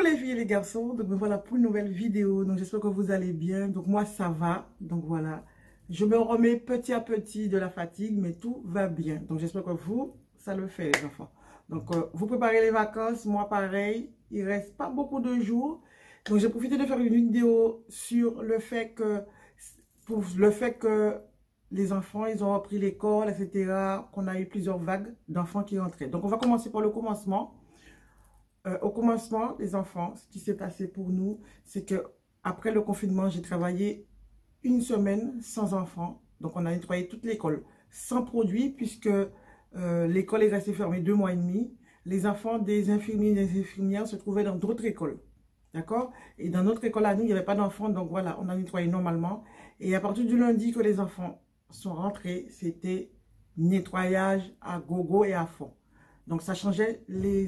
les filles et les garçons, donc me voilà pour une nouvelle vidéo, donc j'espère que vous allez bien, donc moi ça va, donc voilà, je me remets petit à petit de la fatigue, mais tout va bien, donc j'espère que vous, ça le fait les enfants, donc vous préparez les vacances, moi pareil, il reste pas beaucoup de jours, donc j'ai profité de faire une vidéo sur le fait que, les enfants, ils ont repris l'école, etc., qu'on a eu plusieurs vagues d'enfants qui rentraient, donc on va commencer par le commencement. Au commencement, les enfants, ce qui s'est passé pour nous, c'est que après le confinement, j'ai travaillé une semaine sans enfants. Donc, on a nettoyé toute l'école sans produit puisque l'école est restée fermée 2 mois et demi. Les enfants des infirmiers et des infirmières se trouvaient dans d'autres écoles. D'accord? Et dans notre école à nous, il n'y avait pas d'enfants. Donc, voilà, on a nettoyé normalement. Et à partir du lundi que les enfants sont rentrés, c'était nettoyage à gogo et à fond. Donc, ça changeait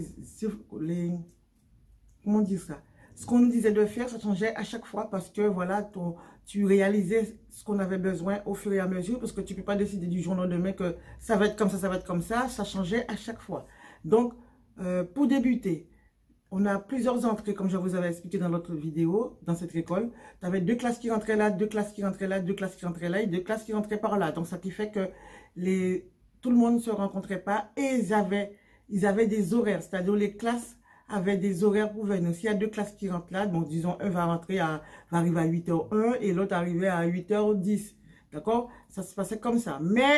comment dire ça? Ce qu'on nous disait de faire, ça changeait à chaque fois parce que, voilà, tu réalisais ce qu'on avait besoin au fur et à mesure parce que tu ne peux pas décider du jour au lendemain que ça va être comme ça va être comme ça. Ça changeait à chaque fois. Donc, pour débuter, on a plusieurs entrées, comme je vous avais expliqué dans l'autre vidéo, dans cette école. Tu avais 2 classes qui rentraient là, 2 classes qui rentraient là, 2 classes qui rentraient là et 2 classes qui rentraient par là. Donc, ça qui fait que tout le monde ne se rencontrait pas et ils avaient des horaires, c'est-à-dire les classes avaient des horaires pour venir. S'il y a 2 classes qui rentrent là, bon, disons, un va arriver à 8h01 et l'autre arriver à 8h10. D'accord? Ça se passait comme ça. Mais,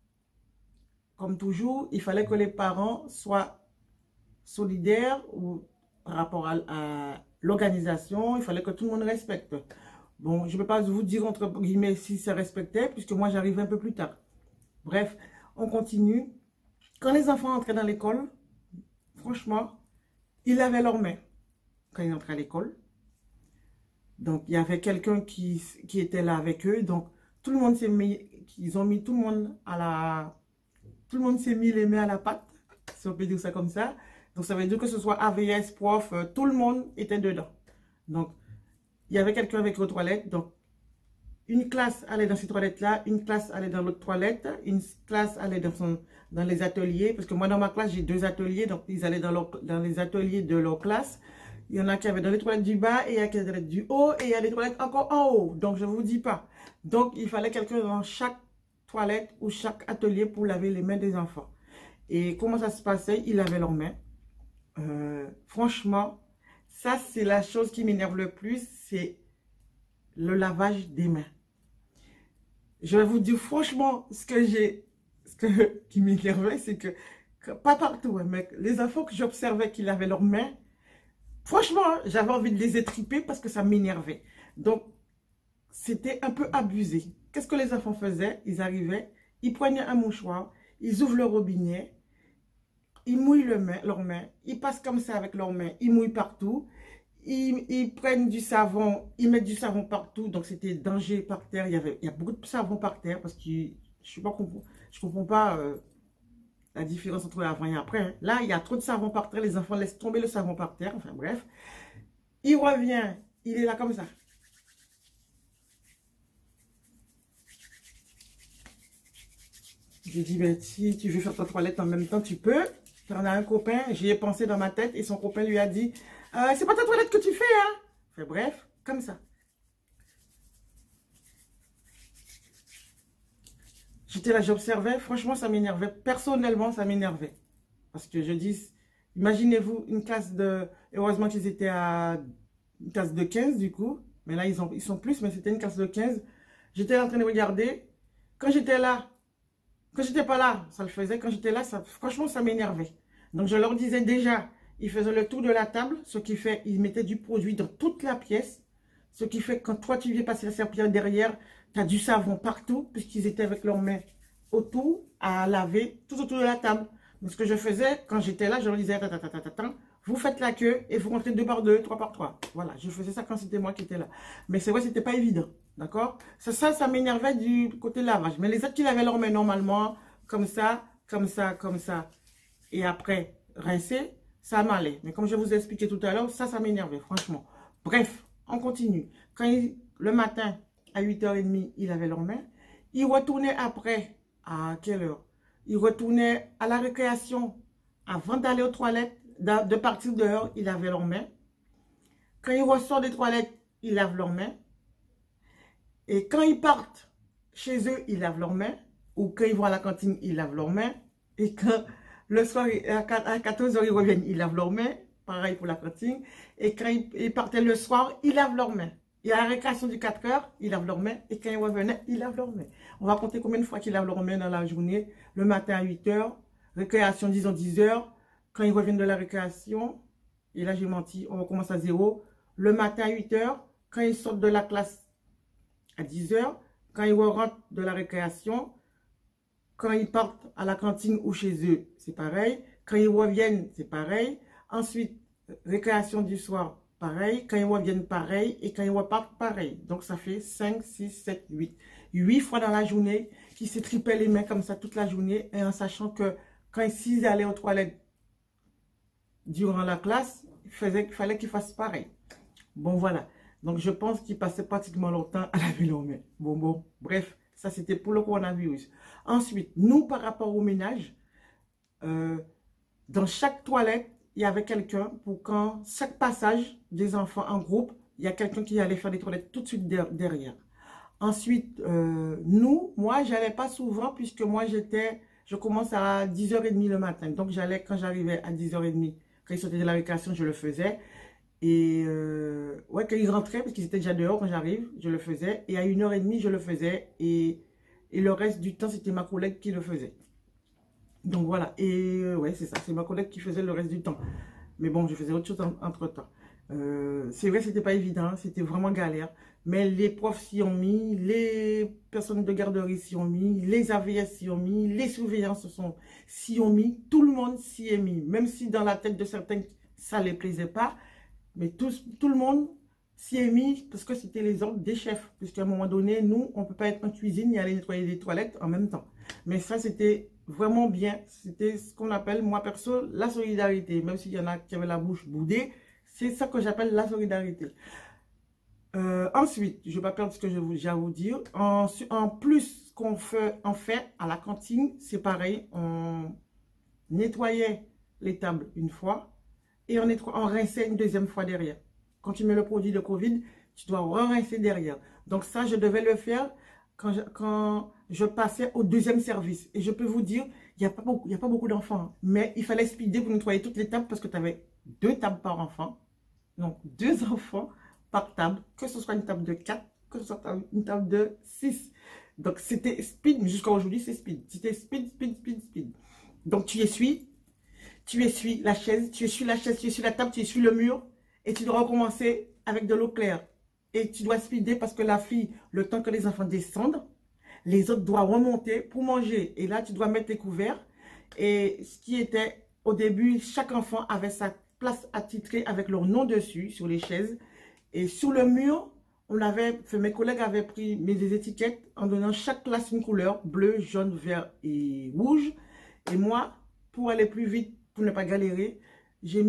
comme toujours, il fallait que les parents soient solidaires ou par rapport à l'organisation. Il fallait que tout le monde respecte. Bon, je ne peux pas vous dire entre guillemets si ça respectait, puisque moi, j'arrivais un peu plus tard. Bref, on continue. Quand les enfants entraient dans l'école, franchement, ils lavaient leurs mains quand ils entraient à l'école. Donc, il y avait quelqu'un qui était là avec eux. Donc, tout le monde s'est mis, ils ont mis tout le monde tout le monde s'est mis les mains à la pâte, si on peut dire ça comme ça. Donc, ça veut dire que ce soit AVS, prof, tout le monde était dedans. Donc, il y avait quelqu'un avec les toilettes. Donc, une classe allait dans ces toilettes-là, une classe allait dans l'autre toilette, une classe allait dans les ateliers, parce que moi, dans ma classe, j'ai 2 ateliers, donc ils allaient dans les ateliers de leur classe. Il y en a qui avaient dans les toilettes du bas, et il y a qui avaient dans les toilettes du haut, et il y a des toilettes encore en haut, donc je ne vous dis pas. Donc, il fallait quelqu'un dans chaque toilette ou chaque atelier pour laver les mains des enfants. Et comment ça se passait? Ils lavaient leurs mains. Franchement, ça, c'est la chose qui m'énerve le plus, c'est le lavage des mains. Je vais vous dire franchement, qui m'énervait, c'est que pas partout, hein, mais les enfants que j'observais qui lavaient leurs mains, franchement, j'avais envie de les étriper parce que ça m'énervait. Donc, c'était un peu abusé. Qu'est-ce que les enfants faisaient? Ils arrivaient, ils prenaient un mouchoir, ils ouvrent le robinet, ils mouillent leurs mains, ils passent comme ça avec leurs mains, ils mouillent partout. Ils prennent du savon, ils mettent du savon partout, donc c'était danger par terre. Il y a beaucoup de savon par terre parce que je comprends pas la différence entre avant et après. Hein. Là, il y a trop de savon par terre, les enfants laissent tomber le savon par terre, enfin bref. Il revient, il est là comme ça. J'ai dit, ben, si tu veux faire ta toilette en même temps, tu peux. Tu en as un copain, j'y ai pensé dans ma tête et son copain lui a dit, c'est pas ta toilette que tu fais, hein. Enfin, bref, comme ça. J'étais là, j'observais. Franchement, ça m'énervait. Personnellement, ça m'énervait. Parce que je dis, imaginez-vous une classe de... Heureusement qu'ils étaient à une classe de 15 du coup. Mais là, ils sont plus, mais c'était une classe de 15. J'étais en train de regarder. Quand j'étais là, quand j'étais pas là, ça le faisait. Quand j'étais là, franchement, ça m'énervait. Donc, je leur disais déjà... Ils faisaient le tour de la table, ce qui fait ils mettaient du produit dans toute la pièce. Ce qui fait que quand toi, tu viens passer la serpillière derrière, tu as du savon partout, puisqu'ils étaient avec leurs mains autour à laver tout autour de la table. Donc, ce que je faisais, quand j'étais là, je leur disais, attends, vous faites la queue et vous rentrez 2 par 2, 3 par 3. Voilà, je faisais ça quand c'était moi qui étais là. Mais c'est vrai, c'était pas évident. D'accord? Ça m'énervait du côté lavage. Mais les autres qui lavaient leurs mains normalement, comme ça, et après, rincer, ça m'allait. Mais comme je vous ai expliqué tout à l'heure, ça m'énervait, franchement. Bref, on continue. Le matin, à 8h30, ils avaient leurs mains. Ils retournaient après, à quelle heure? Ils retournaient à la récréation. Avant d'aller aux toilettes, de partir dehors, ils avaient leurs mains. Quand ils ressortent des toilettes, ils lavent leurs mains. Et quand ils partent chez eux, ils lavent leurs mains. Ou quand ils vont à la cantine, ils lavent leurs mains. Et quand le soir, à 14 h ils reviennent, ils lavent leurs mains. Pareil pour la cantine. Et quand ils partaient le soir, ils lavent leurs mains. Et à la récréation du 4 h, ils lavent leurs mains. Et quand ils revenaient, ils lavent leurs mains. On va compter combien de fois qu'ils lavent leurs mains dans la journée. Le matin à 8 h. Récréation, disons 10 h. Quand ils reviennent de la récréation, et là j'ai menti, on recommence à 0. Le matin à 8 h. Quand ils sortent de la classe à 10 h. Quand ils rentrent de la récréation. Quand ils partent à la cantine ou chez eux, c'est pareil. Quand ils reviennent, c'est pareil. Ensuite, récréation du soir, pareil. Quand ils reviennent, pareil. Et quand ils repartent, pareil. Donc, ça fait 5, 6, 7, 8. 8 fois dans la journée qui se tripaient les mains comme ça toute la journée. Et en sachant que quand ils allaient aux toilettes durant la classe, il fallait qu'ils fassent pareil. Bon, voilà. Donc, je pense qu'ils passaient pratiquement leur temps à laver leurs mains. Bon. Bref, ça, c'était pour le coronavirus. Ensuite, nous, par rapport au ménage, dans chaque toilette, il y avait quelqu'un pour quand chaque passage des enfants en groupe, il y a quelqu'un qui allait faire des toilettes tout de suite derrière. Ensuite, moi, j'allais pas souvent puisque moi, je commence à 10 h 30 le matin. Donc, j'allais quand j'arrivais à 10 h 30, quand ils sortaient de la récréation, je le faisais. Et ouais, quand ils rentraient, parce qu'ils étaient déjà dehors quand j'arrive, je le faisais. Et à 1 h 30, je le faisais. Et le reste du temps, c'était ma collègue qui le faisait. Donc voilà. Et ouais, c'est ça. C'est ma collègue qui faisait le reste du temps. Mais bon, je faisais autre chose entre-temps. C'est vrai, c'était pas évident. C'était vraiment galère. Mais les profs s'y ont mis. Les personnes de garderie s'y ont mis. Les AVS s'y ont mis. Les surveillants s'y ont mis. Tout le monde s'y est mis. Même si dans la tête de certains, ça ne les plaisait pas. Mais tout le monde s'y est mis parce que c'était les ordres des chefs. Puisqu'à un moment donné, nous, on ne peut pas être en cuisine et aller nettoyer les toilettes en même temps. Mais ça, c'était vraiment bien. C'était ce qu'on appelle, moi perso, la solidarité. Même s'il y en a qui avaient la bouche boudée, c'est ça que j'appelle la solidarité. Ensuite, je ne vais pas perdre ce que j'ai à vous dire. En plus, ce qu'on fait à la cantine, c'est pareil. On nettoyait les tables une fois. Et on rinçait une deuxième fois derrière. Quand tu mets le produit de Covid, tu dois rincer derrière. Donc ça, je devais le faire quand je passais au deuxième service. Et je peux vous dire, il n'y a pas beaucoup d'enfants. Mais il fallait speeder pour nettoyer toutes les tables parce que tu avais 2 tables par enfant. Donc 2 enfants par table. Que ce soit une table de 4, que ce soit une table de 6. Donc c'était speed. Jusqu'à aujourd'hui, c'est speed. C'était speed. Donc tu essuies la chaise, tu essuies la table, tu essuies le mur et tu dois recommencer avec de l'eau claire. Et tu dois speeder parce que la fille, le temps que les enfants descendent, les autres doivent remonter pour manger. Et là, tu dois mettre tes couverts. Et ce qui était, au début, chaque enfant avait sa place attitrée avec leur nom dessus sur les chaises. Et sur le mur, mes collègues avaient pris des étiquettes en donnant chaque classe une couleur, bleu, jaune, vert et rouge. Et moi, pour aller plus vite, pour ne pas galérer, j'ai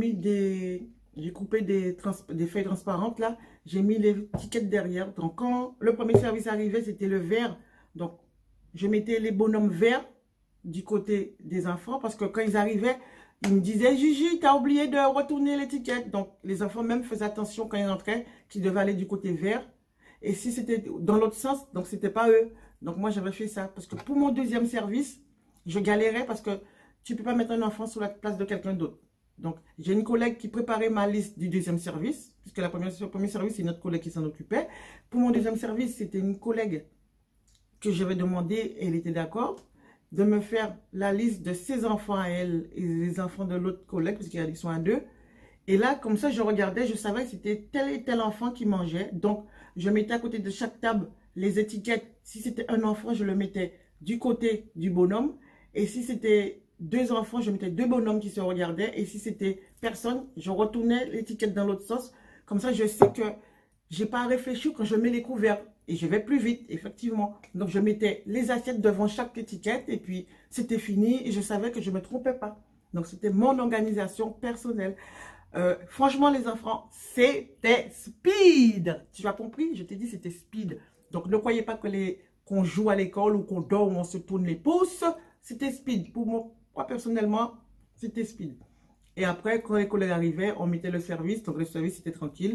coupé des feuilles transparentes là, j'ai mis les étiquettes derrière. Donc quand le premier service arrivait, c'était le vert. Donc je mettais les bonhommes verts du côté des enfants parce que quand ils arrivaient, ils me disaient, Gigi, tu as oublié de retourner l'étiquette. Donc les enfants même faisaient attention quand ils rentraient qu'ils devaient aller du côté vert. Et si c'était dans l'autre sens, donc c'était pas eux. Donc moi j'avais fait ça parce que pour mon deuxième service, je galérais parce que tu ne peux pas mettre un enfant sur la place de quelqu'un d'autre. Donc, j'ai une collègue qui préparait ma liste du deuxième service, puisque le premier service, c'est notre collègue qui s'en occupait. Pour mon deuxième service, c'était une collègue que j'avais demandé, et elle était d'accord, de me faire la liste de ses enfants à elle et les enfants de l'autre collègue, parce qu'ils sont à 2. Et là, comme ça, je regardais, je savais que c'était tel et tel enfant qui mangeait. Donc, je mettais à côté de chaque table les étiquettes. Si c'était un enfant, je le mettais du côté du bonhomme. Et si c'était 2 enfants, je mettais 2 bonhommes qui se regardaient. Et si c'était personne, je retournais l'étiquette dans l'autre sens. Comme ça, je sais que j'ai pas à réfléchir quand je mets les couverts. Et je vais plus vite, effectivement. Donc, je mettais les assiettes devant chaque étiquette. Et puis, c'était fini. Et je savais que je ne me trompais pas. Donc, c'était mon organisation personnelle. Franchement, les enfants, c'était speed. Tu as compris? Je t'ai dit, c'était speed. Donc, ne croyez pas qu'on joue à l'école ou qu'on dort ou on se tourne les pouces. C'était speed. Pour moi, personnellement, c'était speed. Et après, quand les collègues arrivaient, on mettait le service. Donc, le service, c'était tranquille.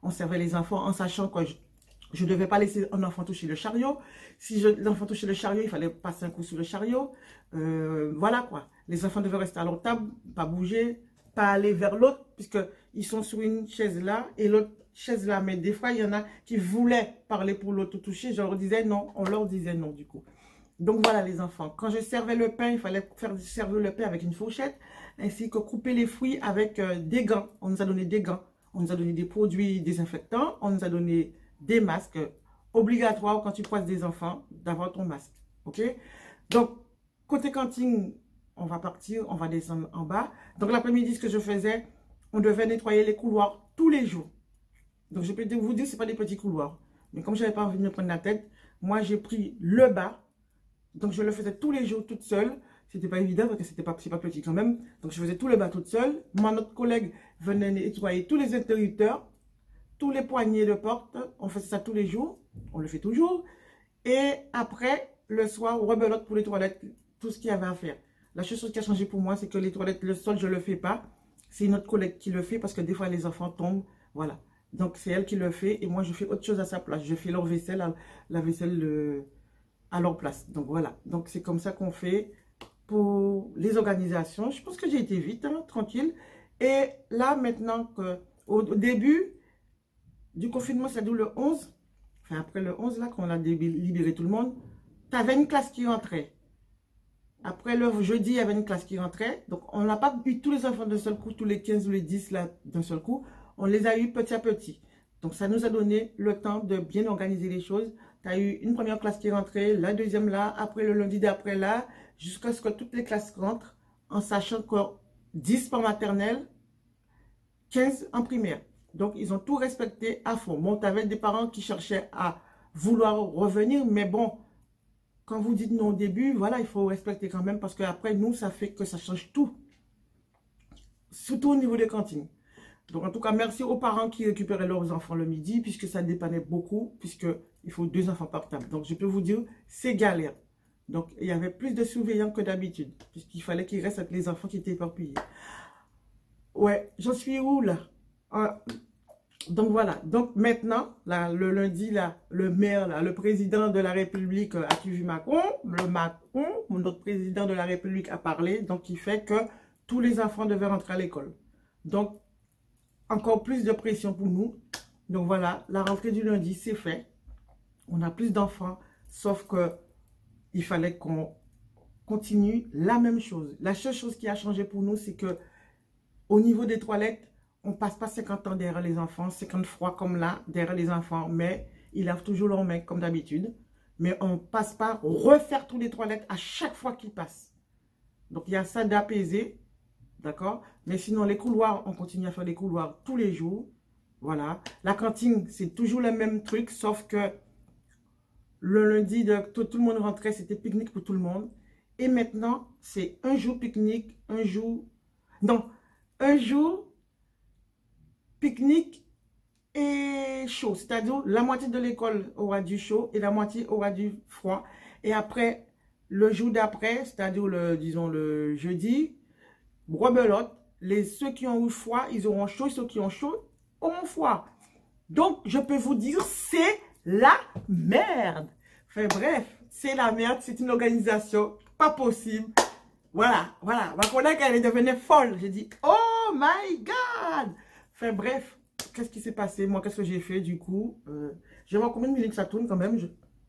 on servait les enfants en sachant que je ne devais pas laisser un enfant toucher le chariot. Si l'enfant touchait le chariot, il fallait passer un coup sur le chariot. Voilà quoi. Les enfants devaient rester à leur table, pas bouger, pas aller vers l'autre, puisqu'ils sont sur une chaise là et l'autre chaise là. Mais des fois, il y en a qui voulaient parler pour l'autre toucher. Je leur disais non, on leur disait non du coup. Donc voilà les enfants. Quand je servais le pain, il fallait servir le pain avec une fourchette, ainsi que couper les fruits avec des gants. On nous a donné des gants. On nous a donné des produits désinfectants. On nous a donné des masques obligatoires quand tu croises des enfants d'avoir ton masque. Ok? Donc, côté cantine, on va partir, on va descendre en bas. Donc, l'après-midi, ce que je faisais, on devait nettoyer les couloirs tous les jours. Donc, je peux vous dire, ce n'est pas des petits couloirs. Mais comme je n'avais pas envie de me prendre la tête, moi, j'ai pris le bas. Donc, je le faisais tous les jours toute seule. C'était pas évident parce que c'est pas petit quand même. Donc, je faisais tout le bas toute seule. Moi, notre collègue venait nettoyer tous les interrupteurs, tous les poignées de porte. On faisait ça tous les jours. On le fait toujours. Et après, le soir, rebelote pour les toilettes, tout ce qu'il y avait à faire. La seule chose qui a changé pour moi, c'est que les toilettes, le sol, je ne le fais pas. C'est notre collègue qui le fait parce que des fois, les enfants tombent. Voilà. Donc, c'est elle qui le fait. Et moi, je fais autre chose à sa place. Je fais leur vaisselle, la vaisselle à leur place. Donc, voilà. Donc, c'est comme ça qu'on fait pour les organisations. Je pense que j'ai été vite, hein, tranquille. Et là, maintenant, au début du confinement, c'est-à-dire le 11, enfin, après le 11, là, qu'on a libéré tout le monde, tu avais une classe qui rentrait. Après le jeudi, il y avait une classe qui rentrait. Donc, on n'a pas eu tous les enfants d'un seul coup, tous les 15 ou les 10 là d'un seul coup. On les a eu petit à petit. Donc, ça nous a donné le temps de bien organiser les choses. Tu as eu une première classe qui rentrait, la deuxième là, après le lundi d'après là, jusqu'à ce que toutes les classes rentrent, en sachant que 10 par maternelle, 15 en primaire. Donc, ils ont tout respecté à fond. Bon, tu avais des parents qui cherchaient à vouloir revenir, mais bon, quand vous dites non au début, voilà, il faut respecter quand même parce qu'après, nous, ça fait que ça change tout. Surtout au niveau des cantines. Donc, en tout cas, merci aux parents qui récupéraient leurs enfants le midi puisque ça dépannait beaucoup, puisqu'il faut 2 enfants par table. Donc, je peux vous dire, c'est galère. Donc, il y avait plus de surveillants que d'habitude puisqu'il fallait qu'il reste avec les enfants qui étaient éparpillés. Ouais, j'en suis où là? Donc voilà, donc maintenant, là, le lundi, là, le maire, là, le président de la République a suivi Macron, notre président de la République a parlé, donc il fait que tous les enfants devaient rentrer à l'école. Donc, encore plus de pression pour nous. Donc voilà, la rentrée du lundi, c'est fait. On a plus d'enfants, sauf que il fallait qu'on continue la même chose. La seule chose qui a changé pour nous, c'est que au niveau des toilettes, on ne passe pas 50 ans derrière les enfants, 50 fois comme là, derrière les enfants, mais ils lavent toujours leurs mains comme d'habitude. Mais on ne passe pas refaire tous les toilettes à chaque fois qu'ils passent. Donc, il y a ça d'apaiser, d'accord? Mais sinon, les couloirs, on continue à faire les couloirs tous les jours. Voilà. La cantine, c'est toujours le même truc, sauf que le lundi, tout le monde rentrait, c'était pique-nique pour tout le monde. Et maintenant, c'est un jour pique-nique, un jour... Non, un jour... pique-nique et chaud, c'est-à-dire la moitié de l'école aura du chaud et la moitié aura du froid. Et après, le jour d'après, c'est-à-dire disons le jeudi, rebelote, ceux qui ont eu froid, ils auront chaud, ceux qui ont chaud auront froid. Donc, je peux vous dire, c'est la merde. Enfin bref, c'est la merde, c'est une organisation pas possible. Voilà, voilà, ma collègue, elle devenait folle. J'ai dit, oh my God! Enfin bref, qu'est-ce qui s'est passé? Moi, qu'est-ce que j'ai fait du coup? Je vais voir combien de minutes ça tourne quand même.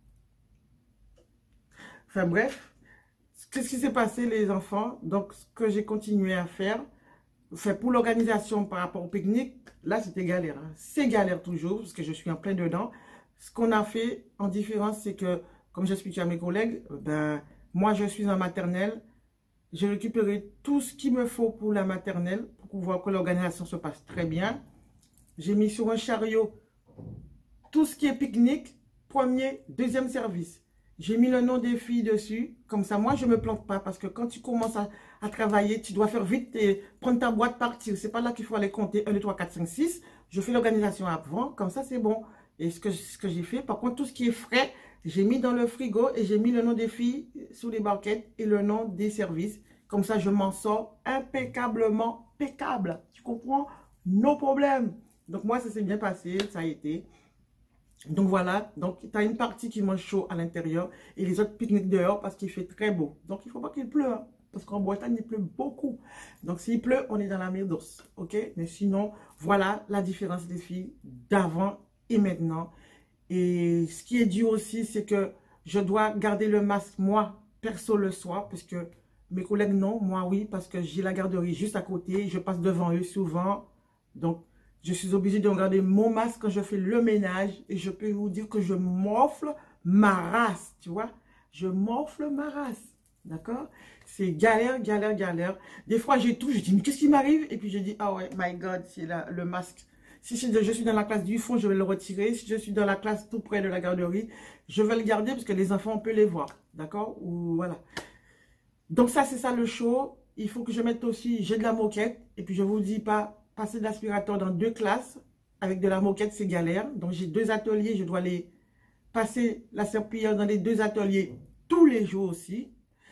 Enfin bref, qu'est-ce qui s'est passé les enfants? Donc, ce que j'ai continué à faire, enfin, pour l'organisation par rapport au pique-nique, là c'était galère. Hein. C'est galère toujours parce que je suis en plein dedans. Ce qu'on a fait en différence, c'est que, comme j'expliquais à mes collègues, moi je suis en maternelle. J'ai récupéré tout ce qu'il me faut pour la maternelle, pour pouvoir que l'organisation se passe très bien. J'ai mis sur un chariot tout ce qui est pique-nique, premier, deuxième service. J'ai mis le nom des filles dessus, comme ça, moi, je ne me plante pas, parce que quand tu commences à travailler, tu dois faire vite et prendre ta boîte, partir. C'est pas là qu'il faut aller compter 1, 2, 3, 4, 5, 6. Je fais l'organisation avant, comme ça, c'est bon. Et ce que j'ai fait, par contre, tout ce qui est frais, j'ai mis dans le frigo et j'ai mis le nom des filles sous les barquettes et le nom des services. Comme ça, je m'en sors impeccablement, impeccable. Tu comprends? No problème. Donc moi, ça s'est bien passé, ça a été. Donc voilà, donc tu as une partie qui mange chaud à l'intérieur et les autres pique-niquent dehors parce qu'il fait très beau. Donc il ne faut pas qu'il pleuve, hein, parce qu'en Bretagne, il pleut beaucoup. Donc s'il pleut, on est dans la mer d'os, ok? Mais sinon, voilà la différence des filles d'avant et maintenant. Et ce qui est dur aussi, c'est que je dois garder le masque, moi, perso, le soir, parce que mes collègues, non, moi, oui, parce que j'ai la garderie juste à côté, je passe devant eux souvent. Donc, je suis obligée de garder mon masque quand je fais le ménage et je peux vous dire que je morfle ma race, tu vois. Je morfle ma race, d'accord? C'est galère, galère, galère. Des fois, j'ai tout, je dis, mais qu'est-ce qui m'arrive? Et puis, je dis, ah ouais, my God, c'est le masque. Si je suis dans la classe du fond, je vais le retirer. Si je suis dans la classe tout près de la garderie, je vais le garder parce que les enfants, on peut les voir, d'accord? Ou voilà. Donc ça, c'est ça le show. Il faut que je mette aussi, j'ai de la moquette. Et puis, je vous dis pas, passer de l'aspirateur dans 2 classes avec de la moquette, c'est galère. Donc, j'ai 2 ateliers. Je dois les passer la serpillière dans les 2 ateliers tous les jours aussi.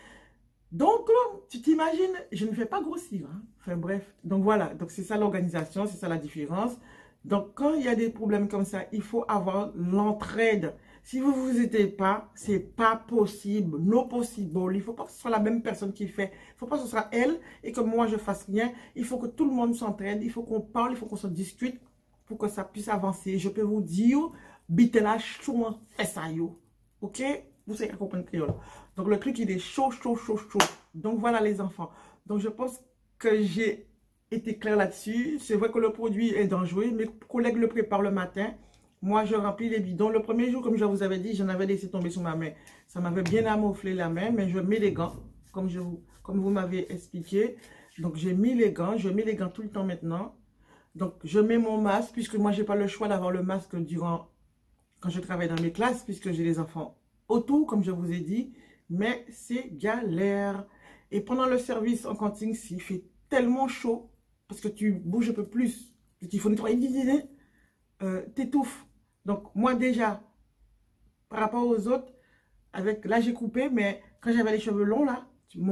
Donc, là, tu t'imagines, je ne fais pas grossir. Hein. Enfin, bref. Donc, voilà. Donc, c'est ça l'organisation. C'est ça la différence. Donc, quand il y a des problèmes comme ça, il faut avoir l'entraide. Si vous ne vous aidez pas, c'est pas possible. No possible. Il ne faut pas que ce soit la même personne qui fait. Il ne faut pas que ce soit elle et que moi, je fasse rien. Il faut que tout le monde s'entraide. Il faut qu'on parle. Il faut qu'on se discute pour que ça puisse avancer. Je peux vous dire, bitela chouan fait ça yo. OK? Vous savez comprendre créole. Donc, le truc, il est chaud, chaud, chaud, chaud. Donc, voilà les enfants. Donc, je pense que j'ai été clair là-dessus. C'est vrai que le produit est dangereux. Mes collègues le préparent le matin. Moi, je remplis les bidons. Le premier jour, comme je vous avais dit, j'en avais laissé tomber sur ma main. Ça m'avait bien amouflé la main, mais je mets les gants, comme vous m'avez expliqué. Donc, j'ai mis les gants. Je mets les gants tout le temps maintenant. Donc, je mets mon masque, puisque moi, je n'ai pas le choix d'avoir le masque quand je travaille dans mes classes, puisque j'ai les enfants autour, comme je vous ai dit. Mais c'est galère. Et pendant le service en cantine, s'il fait tellement chaud, parce que tu bouges un peu plus, qu'il faut nettoyer, t'étouffes. Donc, moi déjà, par rapport aux autres, là j'ai coupé, mais quand j'avais les cheveux longs, là,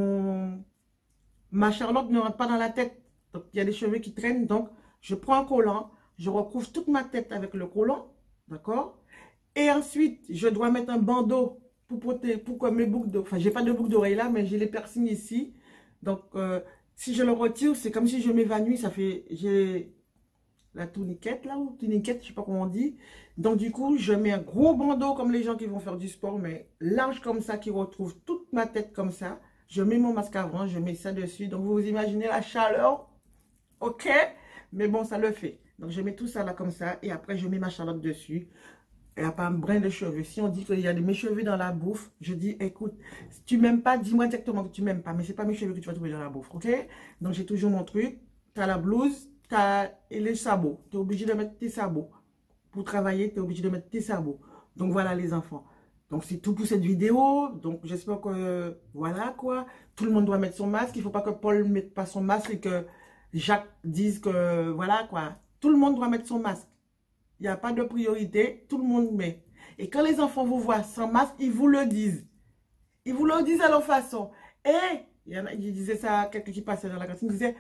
ma Charlotte ne rentre pas dans la tête. Donc, il y a des cheveux qui traînent. Donc, je prends un collant, je recouvre toute ma tête avec le collant, d'accord? Et ensuite, je dois mettre un bandeau pour que mes boucles d'oreilles, enfin, j'ai pas de boucles d'oreilles là, mais j'ai les piercings ici. Donc, si je le retire, c'est comme si je m'évanouis, j'ai la tourniquette là, ou tourniquette, je sais pas comment on dit. Donc, du coup, je mets un gros bandeau comme les gens qui vont faire du sport, mais large comme ça, qui retrouve toute ma tête comme ça. Je mets mon masque avant, je mets ça dessus. Donc, vous imaginez la chaleur, ok? Mais bon, ça le fait. Donc, je mets tout ça là comme ça, et après, je mets ma Charlotte dessus. Il n'y a pas un brin de cheveux. Si on dit qu'il y a de mes cheveux dans la bouffe, je dis, écoute, si tu m'aimes pas, dis-moi directement que tu m'aimes pas. Mais ce n'est pas mes cheveux que tu vas trouver dans la bouffe, ok? Donc, j'ai toujours mon truc. Tu as la blouse, et les sabots. Tu es obligé de mettre tes sabots. Pour travailler, tu es obligé de mettre tes sabots. Donc, voilà les enfants. Donc, c'est tout pour cette vidéo. Donc, j'espère que, voilà quoi. Tout le monde doit mettre son masque. Il ne faut pas que Paul ne mette pas son masque et que Jacques dise que, voilà quoi. Tout le monde doit mettre son masque. Il n'y a pas de priorité, tout le monde met. Et quand les enfants vous voient sans masque, ils vous le disent. Ils vous le disent à leur façon. Il disait ça à quelqu'un qui passait dans la cantine, il disait,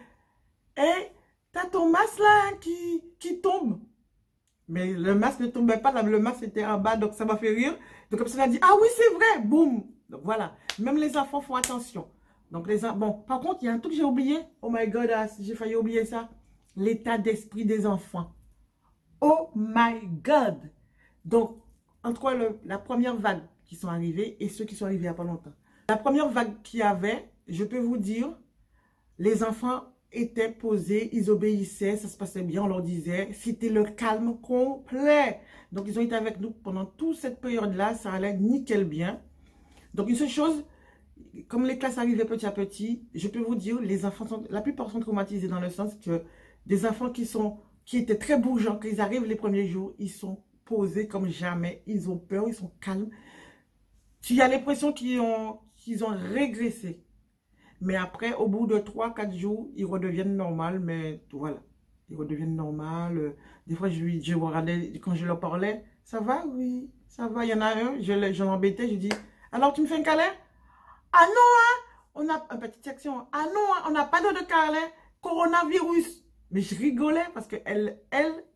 t'as ton masque là qui tombe. Mais le masque ne tombait pas, là, le masque était en bas, donc ça m'a fait rire. Donc comme ça, il a dit, ah oui, c'est vrai, boum. Donc voilà, même les enfants font attention. Donc bon, par contre, il y a un truc que j'ai oublié. Oh my God, j'ai failli oublier ça. L'état d'esprit des enfants. Oh my God! Donc, entre la première vague qui sont arrivés et ceux qui sont arrivés il n'y a pas longtemps. La première vague qu'il y avait, je peux vous dire, les enfants étaient posés, ils obéissaient, ça se passait bien, on leur disait, c'était le calme complet. Donc, ils ont été avec nous pendant toute cette période-là, ça allait nickel bien. Donc, une seule chose, comme les classes arrivaient petit à petit, je peux vous dire, les enfants la plupart sont traumatisés dans le sens que des enfants qui étaient très bougeants, quand ils arrivent les premiers jours, ils sont posés comme jamais, ils ont peur, ils sont calmes. Tu as l'impression qu'ils ont régressé. Mais après, au bout de 3-4 jours, ils redeviennent normaux, mais voilà, ils redeviennent normaux. Des fois, je regardais, quand je leur parlais, ça va, oui, ça va. Il y en a un, je l'embêtais, je dis, alors tu me fais un câlin? Ah non, hein, on a une petite section. Ah non, hein, on n'a pas de câlin, coronavirus. Mais je rigolais parce qu'elle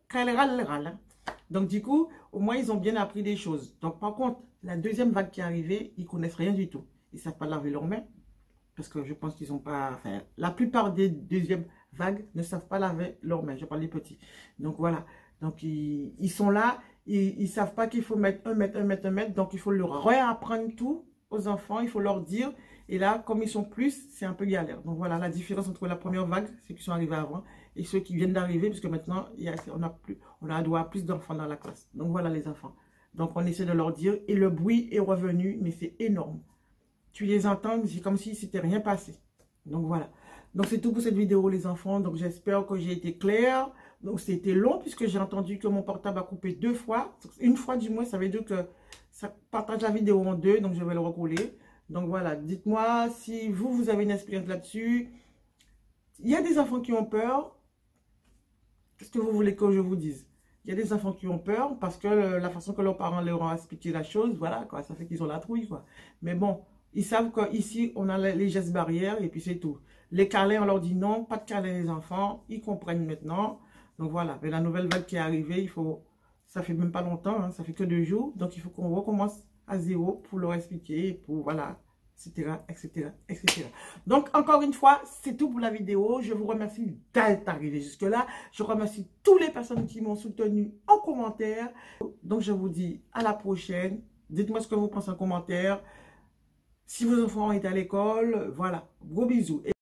Quand elle râle, elle râle. Hein. Donc, du coup, au moins, ils ont bien appris des choses. Donc, par contre, la deuxième vague qui est arrivée, ils connaissent rien du tout. Ils ne savent pas laver leurs mains. Parce que je pense qu'ils n'ont pas... Enfin, la plupart des deuxièmes vagues ne savent pas laver leurs mains. Je parle des petits. Donc, voilà. Donc, ils sont là. Ils ne savent pas qu'il faut mettre 1 mètre. Donc, il faut leur réapprendre tout aux enfants. Il faut leur dire. Et là, comme ils sont plus, c'est un peu galère. Donc, voilà la différence entre la première vague, ceux qui sont arrivés avant, et ceux qui viennent d'arriver. Puisque maintenant, on a droit à plus d'enfants dans la classe. Donc, voilà les enfants. Donc, on essaie de leur dire. Et le bruit est revenu, mais c'est énorme. Tu les entends, c'est comme si c'était rien passé. Donc voilà. Donc c'est tout pour cette vidéo les enfants. Donc j'espère que j'ai été claire. Donc c'était long puisque j'ai entendu que mon portable a coupé 2 fois. Une fois du moins, ça veut dire que ça partage la vidéo en 2. Donc je vais le recoller. Donc voilà. Dites-moi si vous avez une expérience là-dessus. Il y a des enfants qui ont peur. Qu'est-ce que vous voulez que je vous dise? Il y a des enfants qui ont peur parce que la façon que leurs parents leur ont expliqué la chose, voilà quoi. Ça fait qu'ils ont la trouille quoi. Mais bon. Ils savent qu'ici, on a les gestes barrières et puis c'est tout. Les câlins, on leur dit non, pas de câlins les enfants. Ils comprennent maintenant. Donc voilà, mais la nouvelle vague qui est arrivée, ça fait même pas longtemps, hein, ça fait que 2 jours. Donc il faut qu'on recommence à zéro pour leur expliquer, pour voilà, etc., etc., etc. Donc encore une fois, c'est tout pour la vidéo. Je vous remercie d'être arrivé jusque-là. Je remercie toutes les personnes qui m'ont soutenu en commentaire. Donc je vous dis à la prochaine. Dites-moi ce que vous pensez en commentaire. Si vos enfants ont été à l'école, voilà, gros bisous.